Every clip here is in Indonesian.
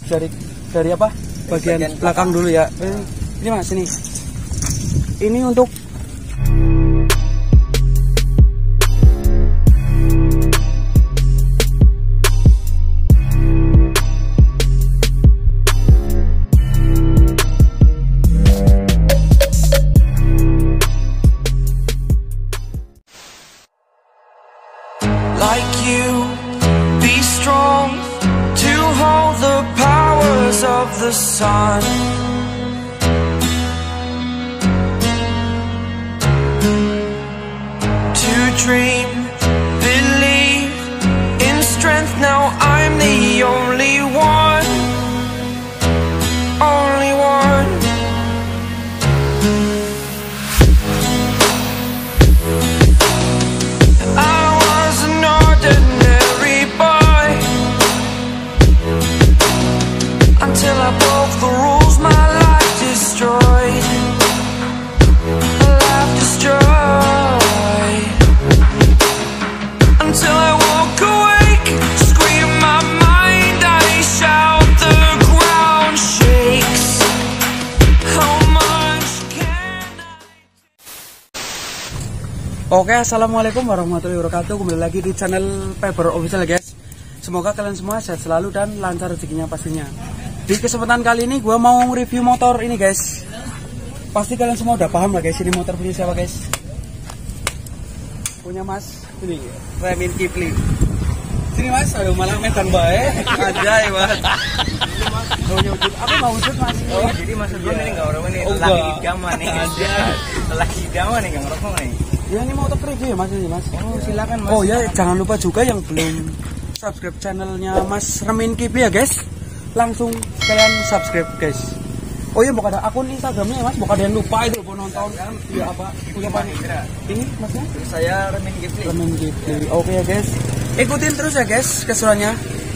dari apa? Bagian belakang dulu ya. Ini Mas ini. Ini untuk like you, be strong to hold the powers of the sun. To dream, believe in strength. Now I'm the only one, only one. Until I broke the rules, my life destroyed. Life destroyed. Until I walk awake, scream my mind, I shout, the ground shakes. How much can I... Oke, assalamualaikum warahmatullahi wabarakatuh. Kembali lagi di channel Faber Official guys. Semoga kalian semua sehat selalu dan lancar rezekinya pastinya. Di kesempatan kali ini gue mau review motor ini guys. Pasti kalian semua udah paham lah guys, ini motor punya siapa guys? Punya Mas ini, Ramin Kipli. Sini Mas, aduh malah medan baik. Anjay Mas. Aku mau wujud Mas. Oh, jadi maksud gue ini nggak orang ini lagi idaman nih. Lagi idaman nih, nggak ngerokok nih. Ya ini motor review ya Mas ini Mas. Oh silakan Mas. Oh ya, jangan lupa juga yang belum subscribe channelnya Mas Ramin Kipli ya guys, langsung kalian subscribe guys. Oh iya, bukan ada akun Instagramnya ya Mas, bukan ada yang lupa itu mau nonton kan? Iya apa? Punya apa? Ini Masnya? Saya Ramin Kipli. Ramin Kipli. Oke ya guys, ikutin terus ya guys keseruannya.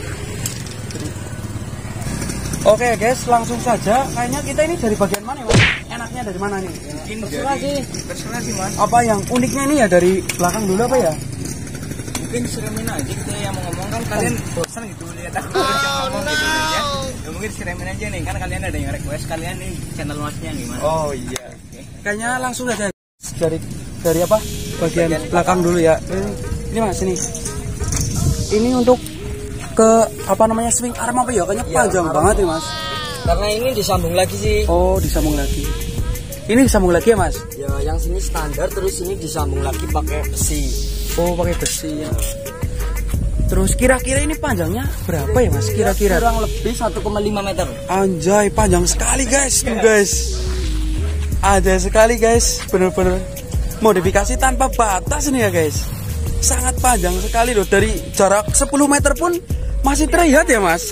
Oke ya guys, langsung saja. Kayaknya kita ini dari bagian mana ya Mas? Enaknya dari mana nih? Mungkin terserah sih Mas. Apa yang uniknya ini ya, dari belakang dulu apa ya? Mungkin siremin aja kita yang mau ngomong kan kalian bosan gitu lihat aku ngomong gitu ya. Ya mungkin siremin aja nih, kan kalian ada yang request kalian nih channel Masnya gimana? Oh iya. Kayaknya langsung aja dari apa? Bagian belakang dulu ya. Ini Mas ini. Ini untuk ke apa namanya, swing arm apa ya? Kayaknya panjang banget ya Mas. Karena ini disambung lagi sih. Oh, disambung lagi. Ini disambung lagi ya Mas? Ya yang sini standar, terus ini disambung lagi pakai besi. Oh, pakai besi ya. Terus kira-kira ini panjangnya berapa ya Mas? Kira-kira kurang lebih 1,5 meter. Anjay, panjang sekali guys. Tuh guys. Ada sekali guys. Bener-bener modifikasi tanpa batas ini ya guys. Sangat panjang sekali loh. Dari jarak 10 meter pun masih terlihat ya Mas.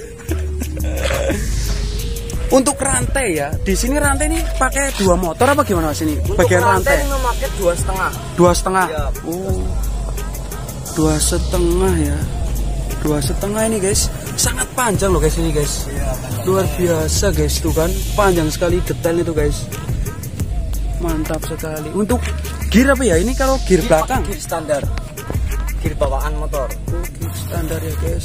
Untuk rantai ya, di sini rantai ini pakai 2 motor apa gimana Mas ini? Untuk bagian rantai ini memakai 2,5. 2,5. Ya, oh, 2,5 ya. 2,5 ini guys, sangat panjang loh guys ini guys. Luar biasa guys, tuh kan panjang sekali, detail itu guys. Mantap sekali. Untuk gear apa ya? Ini kalau gear belakang gear standar, gear bawaan motor. Oh, gear standar ya guys.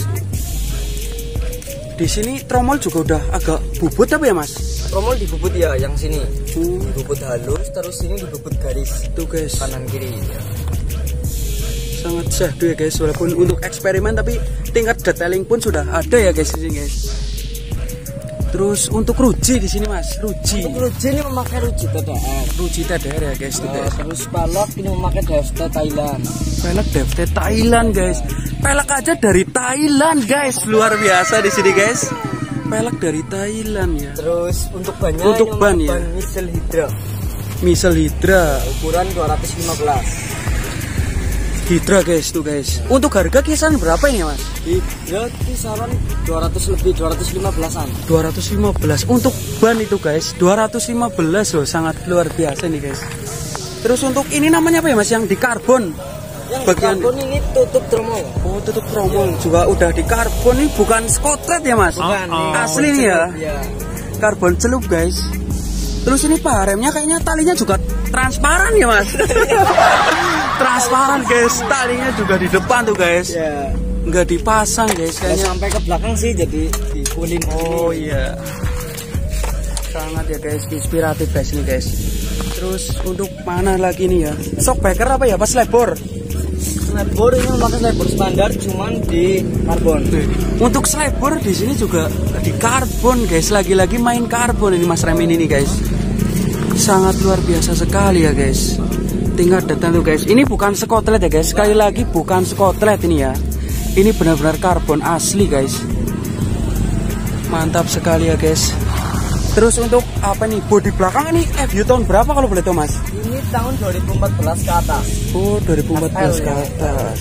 Di sini tromol juga udah agak bubut apa ya Mas? Tromol dibubut ya, yang sini dibubut halus, terus ini dibubut garis. Tuh guys, kanan kiri ya. Sangat syahdu ya guys, walaupun untuk eksperimen tapi tingkat detailing pun sudah ada ya guys di sini guys. Terus untuk ruji di sini Mas, ruji. Untuk ruji ini memakai ruji TDR. Ruji TDR ya guys, tuh guys. Terus pelek ini memakai DFT Thailand. Pelek DFT Thailand guys. Pelek aja dari Thailand guys, luar biasa di sini guys. Pelek dari Thailand ya. Terus untuk bannya, untuk ban ya, Misel Hydra. Misel Hydra ukuran 215. Hydra guys, tuh guys. Untuk harga kisaran berapa ini Mas? Hydra kisaran 200 lebih, 215-an. 215 untuk ban itu guys, 215 loh, sangat luar biasa nih guys. Terus untuk ini namanya apa ya Mas, yang di karbon? Yang bagian karbon ini tutup tromol. Oh, tutup tromol juga udah di karbon. Ini bukan skotret ya Mas? Bukan, asli nih ya. Karbon celup guys. Terus ini Pak, remnya kayaknya talinya juga transparan ya Mas. Transparan guys, talinya juga di depan tuh guys. Ya. Nggak dipasang guys kayaknya. Sampai ke belakang sih, jadi kulit. Oh iya. Sangat ya guys, inspiratif guys ini guys. Terus untuk mana lagi nih ya? Shockbreaker apa ya? Pas lebor. Slebor ini memakai slebor standar cuman di karbon. Untuk slebor di sini juga di karbon guys. Lagi-lagi main karbon ini Mas Remin ini guys. Sangat luar biasa sekali ya guys. Tingkat datang tuh guys. Ini bukan skotlet ya guys. Sekali lagi bukan skotlet ini ya. Ini benar-benar karbon asli guys. Mantap sekali ya guys. Terus untuk apa nih? Bodi belakang ini FU tahun berapa kalau boleh tahu Mas? Ini tahun 2014 ke atas. Oh 2014 ke atas.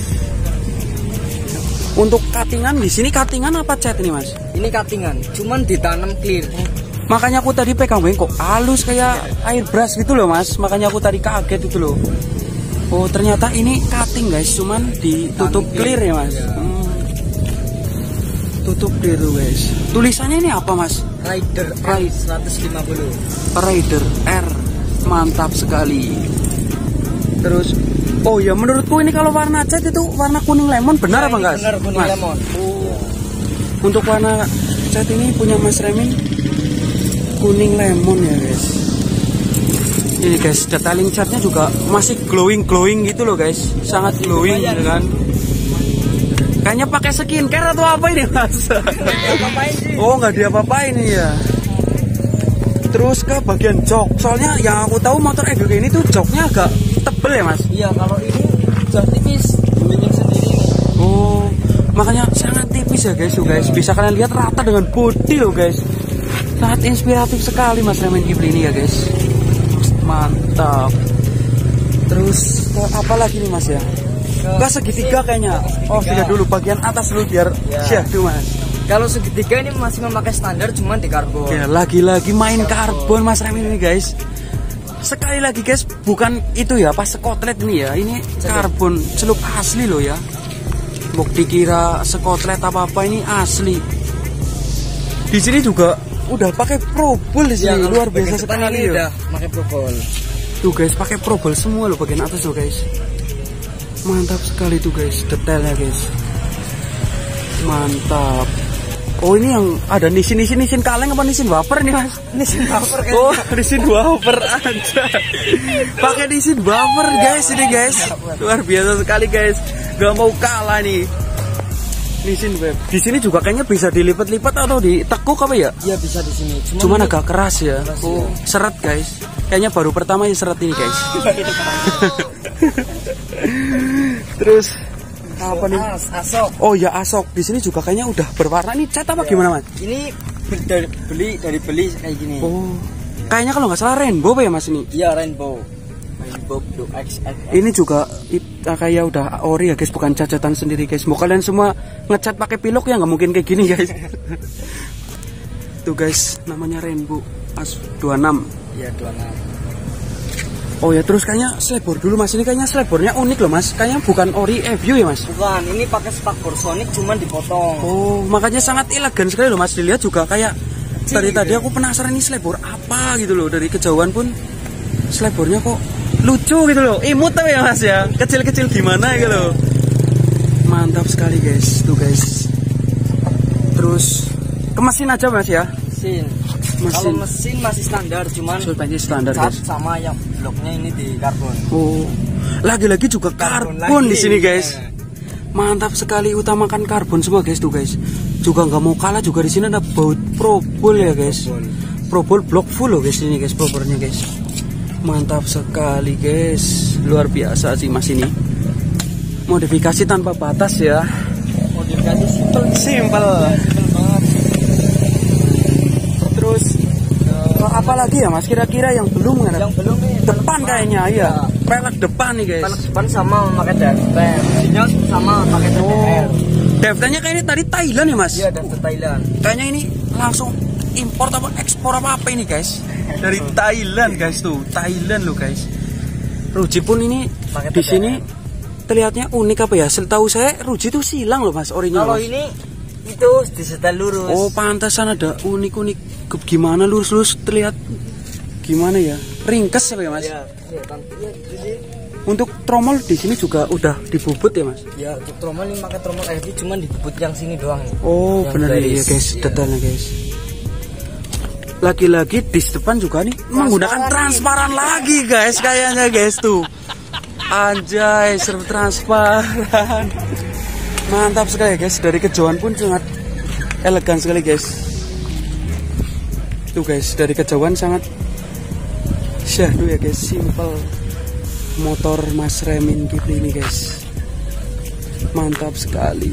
Untuk cuttingan di sini cuttingan apa cat ini Mas? Ini cuttingan, cuman ditanam clear. Makanya aku tadi pegang kok halus kayak airbrush gitu loh Mas. Makanya aku tadi kaget itu loh. Oh ternyata ini cutting guys, cuman ditutup clear ya Mas. Tutup clear tuh guys. Tulisannya ini apa Mas? Rider R 150. Rider R. Mantap sekali. Terus oh ya menurutku ini kalau warna cat itu warna kuning lemon benar apa enggak? Benar kuning Mas? lemon. Oh. Untuk warna cat ini punya Mas Remin kuning lemon ya guys. Ini guys detailing catnya juga masih glowing gitu loh guys. Sangat glowing gitu kan. Kayaknya pakai skincare atau apa ini Mas? Oh nggak diapa-apain ini ya. Terus ke bagian jok. Soalnya yang aku tahu motor EVO ini tuh joknya agak tebel ya Mas. Iya kalau ini jok tipis bikin sendiri nih. Oh makanya sangat tipis ya guys tuh guys. Bisa kalian lihat rata dengan bodi loh guys. Sangat inspiratif sekali Mas Remin Kipli ini ya guys. Mantap. Terus apa lagi nih Mas ya? Ke segitiga kayaknya. Oh segitiga dulu bagian atas dulu biar syahdu Mas. Kalau segitiga ini masih memakai standar cuman di karbon. Ya lagi-lagi main karbon Mas Remin ini guys. Sekali lagi guys bukan itu ya pas skotlet ini ya. Ini karbon celup asli loh ya. Mau dikira skotlet apa-apa ini asli. Di sini juga udah pakai probol di sini. Luar biasa sekali ya. Udah pakai probol. Tuh guys pakai probol semua loh bagian atas loh guys. Mantap sekali tuh guys, detailnya guys. Mantap. Oh ini yang ada nisin kaleng apa nisin wafer nih Mas? Nisin wafer kan? Oh nisin wafer aja. Pakai nisin wafer guys ini guys. Luar biasa sekali guys. Gak mau kalah nih. Nisin web. Di sini juga kayaknya bisa dilipat-lipat atau ditekuk apa ya? Iya bisa di sini. Cuman agak keras ya. Keras, oh ya. Seret guys. Kayaknya baru pertama yang seret ini guys. Terus apa nih? Asok. Oh ya asok. Di sini juga kayaknya udah berwarna. Ini cat apa gimana Mas? Ini dari beli kayak gini. Oh. Kayaknya kalau nggak salah rainbow apa ya Mas ini? Iya rainbow. Rainbow Blue XXX. Ini juga kayak udah ori ya guys, bukan cacatan sendiri guys. Mau kalian semua ngecat pakai pilok ya nggak mungkin kayak gini guys. Tuh guys, namanya rainbow As 26. Iya 26. Oh ya terus kayaknya slebor dulu Mas. Ini kayaknya slebornya unik loh Mas. Kayaknya bukan ori EVO ya Mas. Bukan, ini pakai spakbor Sonic cuman dipotong. Oh makanya sangat elegan sekali loh Mas. Dilihat juga kayak dari tadi aku penasaran ini slebor apa gitu loh. Dari kejauhan pun slebornya kok lucu gitu loh. Imut tapi ya Mas ya. Kecil-kecil gimana gitu loh. Mantap sekali guys. Tuh guys. Terus ke mesin aja Mas ya. Mesin. Kalau mesin masih standar cuman suspensi standar guys. Sama yang bloknya ini di karbon. Oh. Lagi-lagi juga karbon di sini guys. Mantap sekali, utamakan karbon semua guys tuh guys. Juga nggak mau kalah juga di sini ada baut probol ya guys. Probol blok full loh guys ini guys propernya guys. Mantap sekali guys. Luar biasa sih Mas ini. Modifikasi tanpa batas ya. Modifikasi simple banget. Terus apa lagi ya Mas kira-kira yang belum kan? Yang belum nih depan kayaknya ya. Pelek depan nih guys. Pelek depan sama memakai daftar. Sinyal sama pakai TTR. Daftarnya kayaknya tadi Thailand ya Mas? Iya daftar Thailand. Kayaknya ini langsung import apa ekspor apa ini guys? Dari Thailand guys tuh. Thailand loh guys. Ruji pun ini di sini terlihatnya unik apa ya? Setahu saya Ruji tuh silang loh Mas orinya. Kalau Mas. ini itu disetel lurus. Oh pantasan ada unik-unik. Gimana lurus-lurus terlihat gimana ya? Ringkes apa ya Mas? Iya, Untuk tromol di sini juga udah dibubut ya mas? Ya untuk tromol ini pakai tromol RD cuman dibubut yang sini doang. Oh yang bener ya guys, detailnya guys. Lagi-lagi di depan juga nih menggunakan transparan lagi guys, kayaknya guys tuh. Anjay, serba transparan. Mantap sekali guys, dari kejauhan pun sangat elegan sekali guys. Tuh guys, dari kejauhan sangat syahdu ya guys, simple. Motor Mas Remin Kipli ini guys, mantap sekali.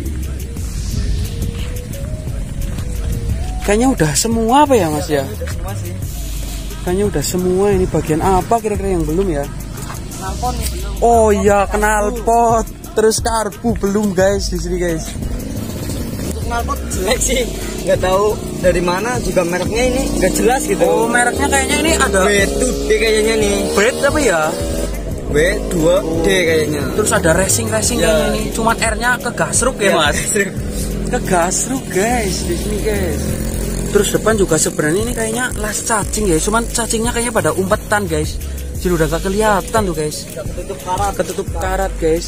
Kayaknya udah semua apa ya mas ya? Kayaknya udah semua. Ini bagian apa kira-kira yang belum ya? Knalpot nih belum. Oh iya, knalpot. Terus karbu belum guys di sini guys. Untuk knalpot jelek sih, nggak tahu dari mana juga mereknya ini nggak jelas gitu. Oh mereknya kayaknya ini ada B2D kayaknya nih. Bread apa ya? B2D kayaknya. Terus ada racing Ya. kayaknya ini. Cuman R-nya ke gasruk ya mas. Ke gasruk guys di sini guys. Terus depan juga sebenarnya ini kayaknya las cacing ya. Cuman cacingnya kayaknya pada umpetan guys. Jadi udah gak kelihatan tuh guys. Ketutup karat. Ketutup karat guys.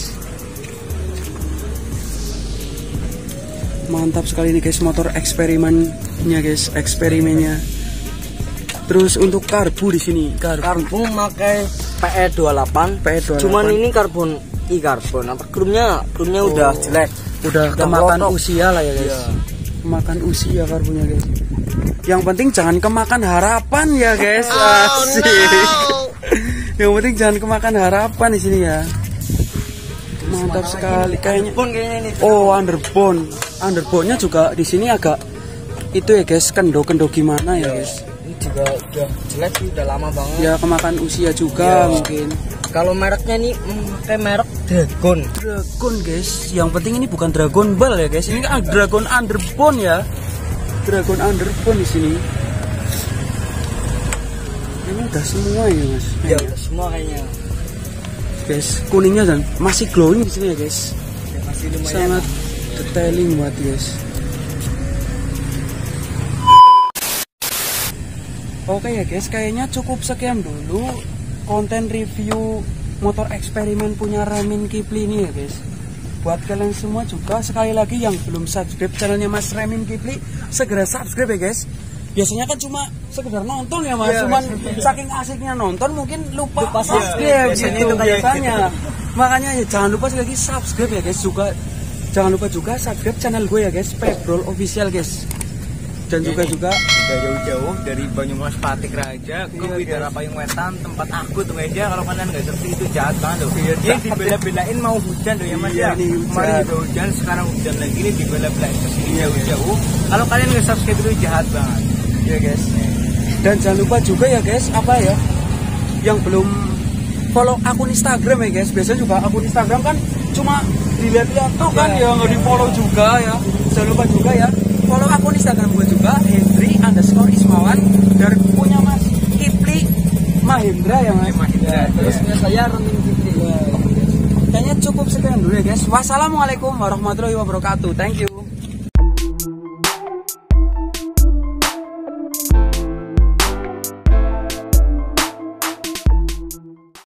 Mantap sekali nih guys motor eksperimennya guys, eksperimennya. Terus untuk karbu di sini, Karbu pakai PE28. PE28. Cuman ini karbon karbon. Apa krumnya udah jelek. udah Udah kemakan melotok. usia lah ya guys. Iya. Kemakan usia karbunya guys. Yang penting jangan kemakan harapan ya guys. Asik. Yang penting jangan kemakan harapan di sini ya. Mantap sekali kayaknya. Kayaknya ini. Oh, underbone. Underbone-nya juga di sini agak itu ya guys, kendo-kendo gimana ya guys. Ini juga udah jelek sih, udah lama banget. Ya kemakan usia juga Iya. mungkin. Kalau mereknya ini pakai merek Dragon. Dragon guys. Yang penting ini bukan Dragon Ball ya guys. Ini kan Dragon Underbone ya. Dragon Underbone di sini. Ini udah semua ya mas. Ya udah semua kayaknya. Guys, kuningnya dan masih glowing di sini ya guys. Ya, masih lumayan. Sangat detailing banget guys. Oke ya guys, kayaknya cukup sekian dulu konten review motor eksperimen punya Remin Kipli ini ya guys. Buat kalian semua juga sekali lagi yang belum subscribe channelnya Mas Remin Kipli, segera subscribe ya guys. Biasanya kan cuma sekedar nonton ya mas, cuman saking asiknya nonton mungkin lupa subscribe gitu biasanya. Makanya ya jangan lupa sekali lagi subscribe ya guys. Juga jangan lupa juga subscribe channel gue ya guys, Pebrol Official guys. Dan juga udah jauh-jauh dari Banyumas Patik Raja ke Widara Payung Wetan, tempat aku tuh guys ya. Kalau kalian nggak seperti itu jahat banget tuh. Ini dibela-belain mau hujan tuh ya mas ya. Kemarin juga hujan, sekarang hujan lagi, ini dibela-belain kesini jauh-jauh. Kalau kalian nggak subscribe itu jahat banget ya guys. Dan jangan lupa juga ya guys, apa ya, yang belum follow akun Instagram ya guys. Biasanya juga akun Instagram kan cuma dilihat-lihat tuh kan ya, nggak di follow juga ya. Jangan lupa juga ya follow akun Instagram gue juga, Hendri_Ismawan, dari punya Mas Kipli Mahendra ya mas. ya. Terus saya Remin Kipli Kayaknya cukup sekian dulu ya guys. Wassalamualaikum warahmatullahi wabarakatuh. Thank you.